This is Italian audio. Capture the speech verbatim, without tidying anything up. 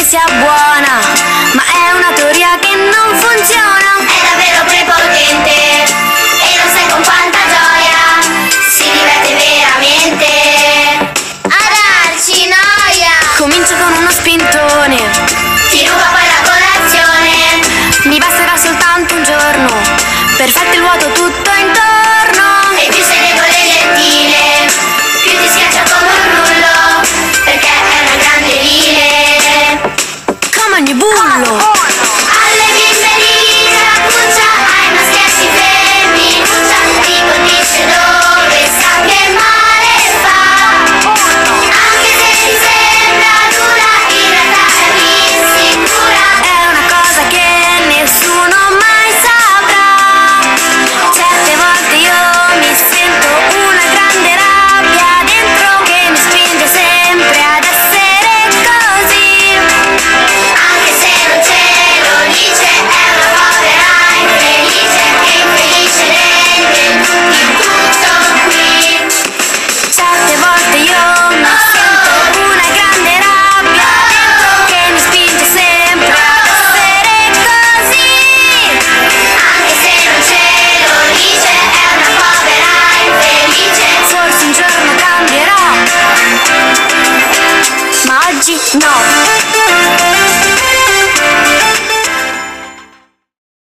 sia buona, ma è una teoria che non funziona. È davvero prepotente e non sai con quanta gioia si diverte veramente a darci noia. Comincia con uno spintone, Ti ruba poi la colazione. mi basterà soltanto un giorno per farti il vuoto tutto intorno. E più sei debole e gentile, più ti schiaccia come un rullo, perché è una grande vile. Come ogni bullo. Alle bimbe di Ragusa, ai maschietti femminuccia, ti colpisce dove sa che male fa. Anche se ti sembra dura, in realtà è insicura. È una cosa che nessuno mai saprà. Certe volte io mi sento una grande rabbia dentro che mi spinge sempre ad essere così. Anche se non ce lo dice, è una povera infelice che infelice rende il tutto qui. Certe volte io mi sento una grande rabbia dentro che mi spinge sempre ad essere così. Anche se non ce lo dice, è una povera infelice. Forse un giorno cambierò, ma oggi no.